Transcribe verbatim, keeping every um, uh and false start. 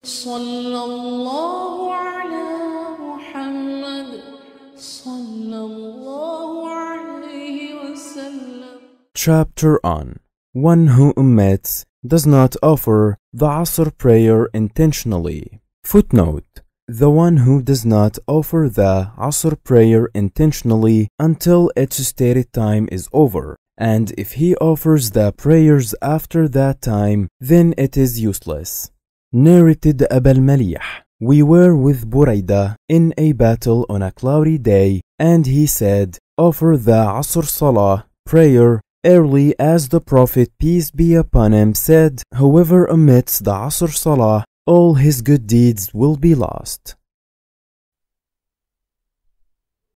Sallallahu ala Muhammad Sallallahu alayhi wa sallam. Chapter on one who omits does not offer the Asr prayer intentionally. Footnote: the one who does not offer the Asr prayer intentionally until its stated time is over, and if he offers the prayers after that time, then it is useless. Narrated Abu al-Malih: we were with Buraidah in a battle on a cloudy day, and he said, offer the Asr Salah prayer early, as the Prophet, peace be upon him, said, whoever omits the Asr Salah, all his good deeds will be lost.